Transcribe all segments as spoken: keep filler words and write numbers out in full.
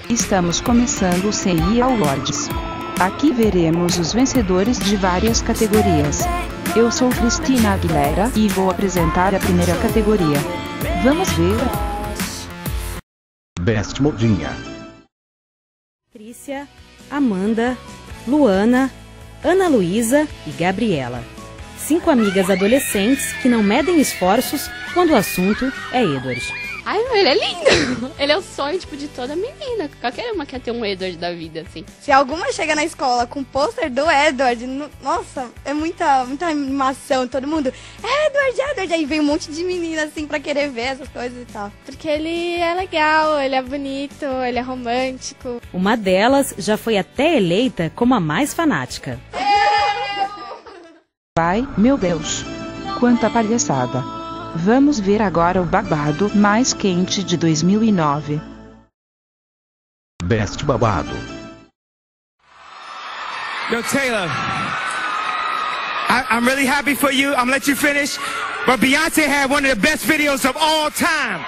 Estamos começando o C I Awards. Aqui veremos os vencedores de várias categorias. Eu sou Cristina Aguilera e vou apresentar a primeira categoria. Vamos ver. Best Modinha. Patrícia, Amanda, Luana, Ana Luísa e Gabriela. Cinco amigas adolescentes que não medem esforços quando o assunto é Edward. Ai, ele é lindo! Ele é o sonho, tipo, de toda menina. Qualquer uma quer ter um Edward da vida, assim. Se alguma chega na escola com o pôster do Edward, no... nossa, é muita, muita animação, todo mundo, Edward, Edward, aí vem um monte de menina, assim, pra querer ver essas coisas e tal. Porque ele é legal, ele é bonito, ele é romântico. Uma delas já foi até eleita como a mais fanática. Pai, meu Deus! Quanta palhaçada! Vamos ver agora o babado mais quente de dois mil e nove. Best Babado. Yo, Taylor, I, I'm really happy for you. I'm gonna let you finish. But Beyonce had one of the best videos of all time.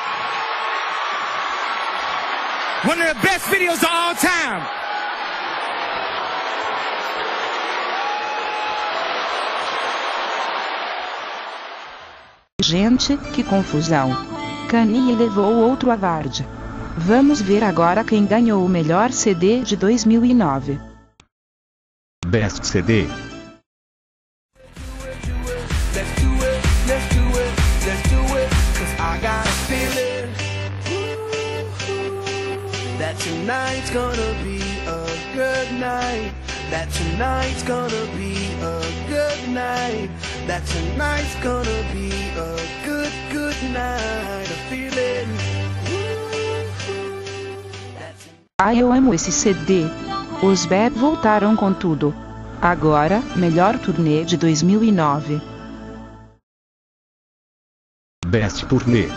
One of the best videos of all time. Gente, que confusão. Kanye levou outro award. Vamos ver agora quem ganhou o melhor C D de dois mil e nove. Best C D. That tonight's gonna be a good night. That tonight's gonna be a good night. That tonight's gonna be a good, good night. A feeling. Ah, eu amo esse C D. Os Bad voltaram com tudo. Agora, melhor turnê de dois mil e nove. Best Turnê.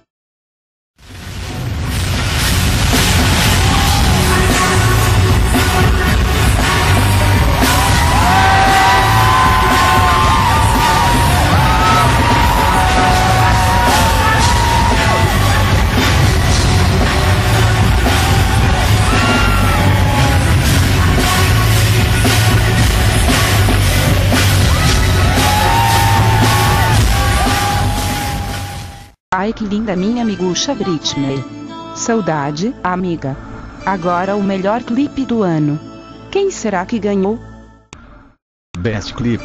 Ai, que linda minha amigucha Britney. Saudade, amiga. Agora o melhor clipe do ano. Quem será que ganhou? Best Clip.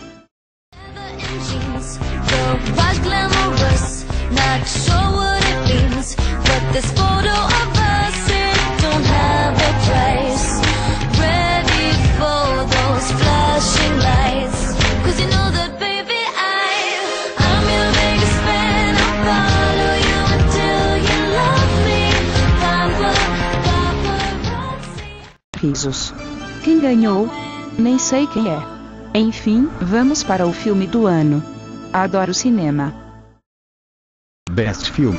Risos. Quem ganhou? Nem sei quem é. Enfim, vamos para o filme do ano. Adoro cinema. Best Filme.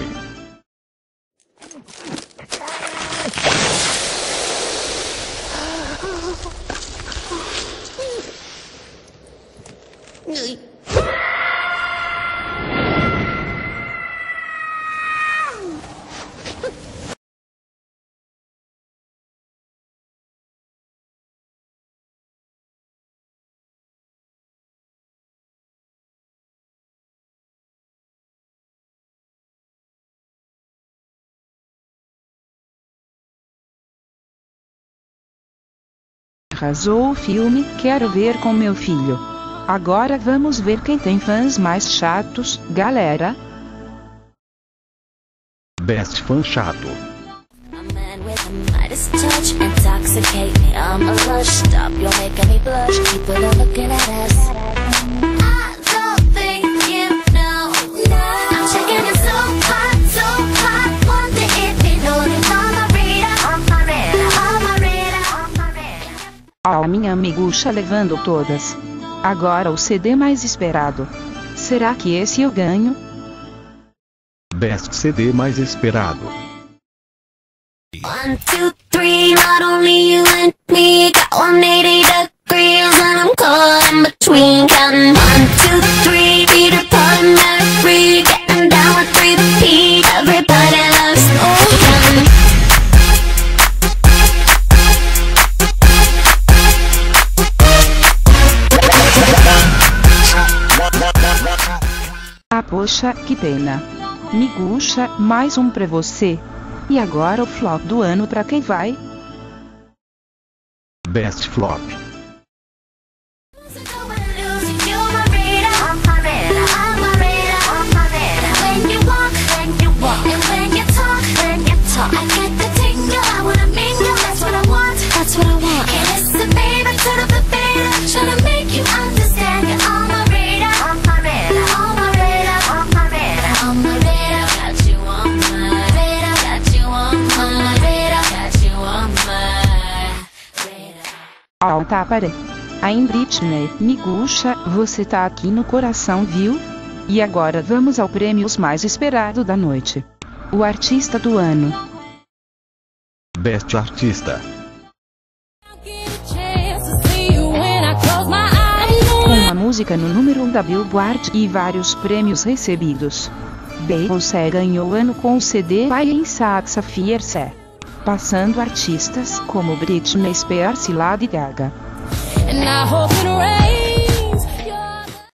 Arrasou o filme, quero ver com meu filho. Agora vamos ver quem tem fãs mais chatos, galera. Best Fã Chato. A minha amigucha levando todas. Agora o C D mais esperado. Será que esse eu ganho? Best C D mais esperado. One, two, three, not only you and me, got one eighty degrees and I'm caught in between, counting one, two, three, feet apart and they're free, getting down with three P, everybody loves, oh, counting que pena. Miguxa, mais um pra você. E agora o flop do ano pra quem vai? Best Flop. Alta pare. Aí Britney, Miguxa, você tá aqui no coração, viu? E agora vamos ao prêmio mais esperado da noite. O artista do ano. Best Artista. Com uma música no número um da Billboard e vários prêmios recebidos, Beyoncé ganhou o ano com o C D Pai em Saxa Fierce, passando artistas como Britney Spears e Lady Gaga.